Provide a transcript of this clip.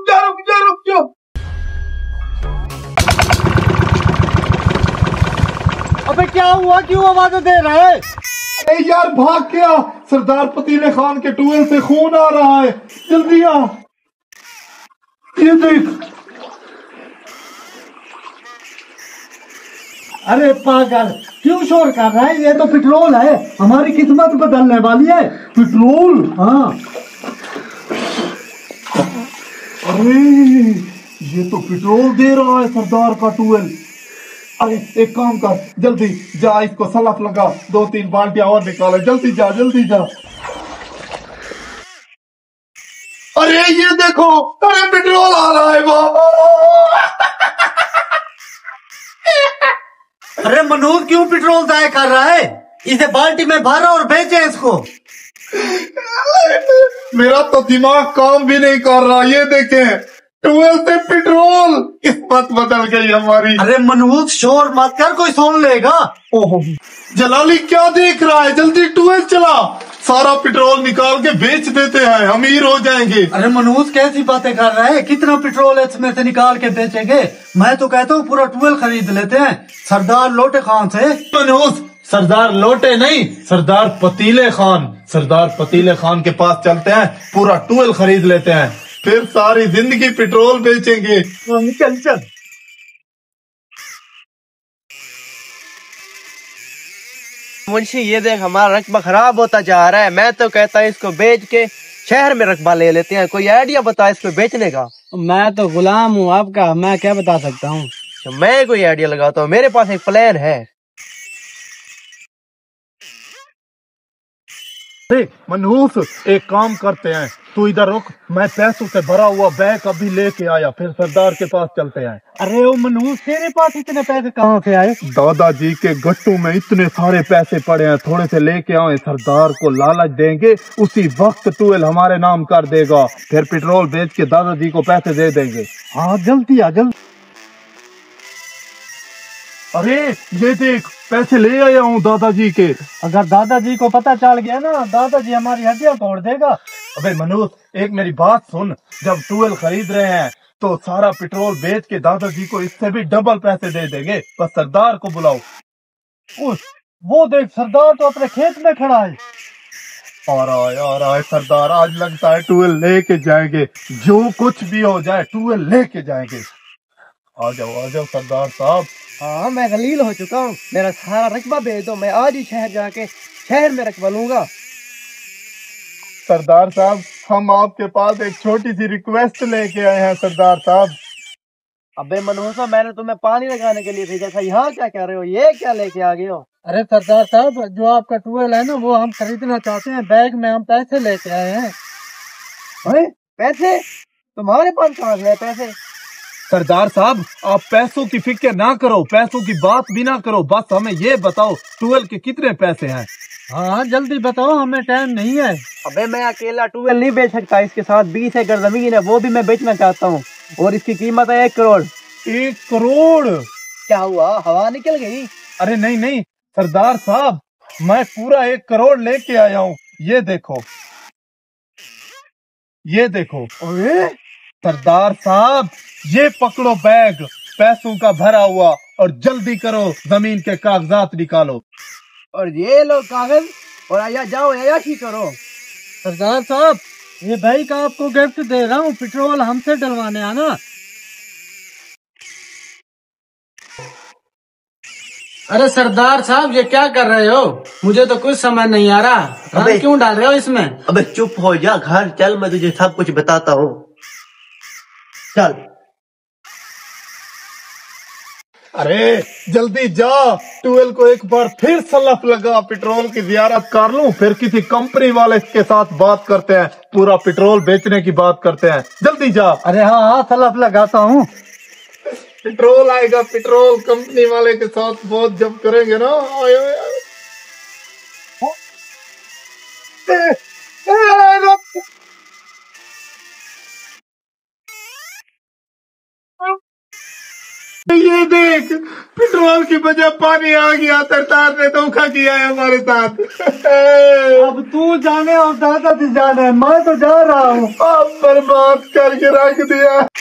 जा रुक जा रुक जा। अबे क्या हुआ, क्यों आवाज दे रहा है? अरे यार भाग गया, सरदार पतीले खान के टूवेल से खून आ रहा है, जल्दी आ। ये देख। अरे पागल, क्यों शोर कर रहा है? ये तो पेट्रोल है, हमारी किस्मत बदलने वाली है। पेट्रोल? हाँ। अरे ये तो पेट्रोल दे रहा है सरदार का टूवेल। अरे एक काम कर, जल्दी जा, इसको सलफ लगा, 2-3 बाल्टियां और निकाले, जल्दी जा जल्दी जा। अरे ये देखो, अरे पेट्रोल आ रहा है बाबा। अरे मनोज, क्यों पेट्रोल जाया कर रहा है? इसे बाल्टी में भरो और बेचे इसको। मेरा तो दिमाग काम भी नहीं कर रहा, ये देखें, टूवेल से पेट्रोल, किस्मत बदल गई हमारी। अरे मनोज शोर मत कर, कोई सुन लेगा। ओहो जलाली क्या देख रहा है, जल्दी टूवेल चला, सारा पेट्रोल निकाल के बेच देते हैं, अमीर हो जाएंगे। अरे मनोज कैसी बातें कर रहा है? कितना पेट्रोल इसमें से निकाल के बेचेंगे? मैं तो कहता हूँ पूरा टूवेल खरीद लेते हैं सरदार लोटे खान से। मनोज सरदार लोटे नहीं, सरदार पतीले खान, सरदार पतीले खान के पास चलते हैं, पूरा टूवेल खरीद लेते हैं, फिर सारी जिंदगी पेट्रोल बेचेंगे। चल चल। मुंशी ये देख, हमारा रकबा खराब होता जा रहा है। मैं तो कहता हूँ इसको बेच के शहर में रकबा ले लेते हैं। कोई आइडिया बता इसको बेचने का। मैं तो गुलाम हूँ आपका, मैं क्या बता सकता हूँ। तो मैं कोई आइडिया लगाता हूँ, मेरे पास एक प्लान है। मनहूस एक काम करते हैं, तू इधर रुक, मैं पैसों से भरा हुआ बैग अभी लेके आया, फिर सरदार के पास चलते हैं। अरे ओ मनहूस, तेरे पास इतने पैसे कहाँ से आए? दादाजी के गट्टू में इतने सारे पैसे पड़े हैं, थोड़े से लेके आए, सरदार को लालच देंगे, उसी वक्त टूवेल हमारे नाम कर देगा, फिर पेट्रोल बेच के दादाजी को पैसे दे देंगे। हाँ जल्दी आ जल्दी। अरे ये देख, पैसे ले आया हूँ दादाजी के। अगर दादाजी को पता चल गया ना, दादाजी हमारी हड्डियां तोड़ देगा। अबे मनोज एक मेरी बात सुन, जब टूवेल खरीद रहे हैं तो सारा पेट्रोल बेच के दादाजी को इससे भी डबल पैसे दे देंगे, बस सरदार को बुलाओ। वो देख, सरदार तो अपने खेत में खड़ा है। आ रहा है सरदार, आज लगता है टूवेल लेके जाएंगे, जो कुछ भी हो जाए टूवेल लेके जाएंगे। आ जाओ सरदार साहब। हाँ मैं गलील हो चुका हूँ, मेरा सारा रकबा भेज दो, मैं आज ही शहर जाके शहर में रकबा लूंगा। सरदार साहब हम आपके पास एक छोटी सी रिक्वेस्ट लेके आए हैं सरदार साहब। अबे मनोहर, मैंने तुम्हें पानी लगाने के लिए भेजा था, यहाँ क्या कह रहे हो? ये क्या लेके आ गए हो? अरे सरदार साहब, जो आपका टूवेल है ना वो हम खरीदना चाहते हैं, बैग में हम पैसे लेके आए हैं। अरे पैसे? तुम्हारे पास कहाँ से पैसे? सरदार साहब आप पैसों की फिक्र ना करो, पैसों की बात भी ना करो, बस हमें ये बताओ टूवेल के कितने पैसे हैं। हाँ जल्दी बताओ, हमें टाइम नहीं है। अबे मैं अकेला टूवेल नहीं बेच सकता, इसके साथ 20 एकड़ जमीन है, वो भी मैं बेचना चाहता हूँ, और इसकी कीमत है 1 करोड़। 1 करोड़? क्या हुआ, हवा निकल गई? अरे नहीं सरदार साहब, मैं पूरा 1 करोड़ लेके आया हूँ, ये देखो। अरे सरदार साहब ये पकड़ो बैग पैसों का भरा हुआ, और जल्दी करो जमीन के कागजात निकालो। और ये लो कागज, और आया जाओ अयाशी करो। सरदार साहब ये भाई का आपको गिफ्ट दे रहा हूँ, पेट्रोल हमसे डलवाने आना। अरे सरदार साहब ये क्या कर रहे हो? मुझे तो कुछ समझ नहीं आ रहा, रंग क्यों डाल रहे हो इसमें? अबे चुप हो जा, घर चल, मैं तुझे सब कुछ बताता हूँ, चल। अरे जल्दी जा, टूवेल को एक बार फिर सलफ लगा, पेट्रोल की जियारत कर लूं, फिर किसी कंपनी वाले के साथ बात करते हैं, पूरा पेट्रोल बेचने की बात करते हैं, जल्दी जा। अरे हाँ सलफ लगाता हूँ। पेट्रोल आएगा, पेट्रोल कंपनी वाले के साथ बहुत जब करेंगे ना। ये देख, पेट्रोल की वजह पानी आ गया। सरदार ने धोखा किया है हमारे साथ। अब तू जाने और दादा जी जाने, मैं तो जा रहा हूँ। अब बर्बाद करके रख दिया।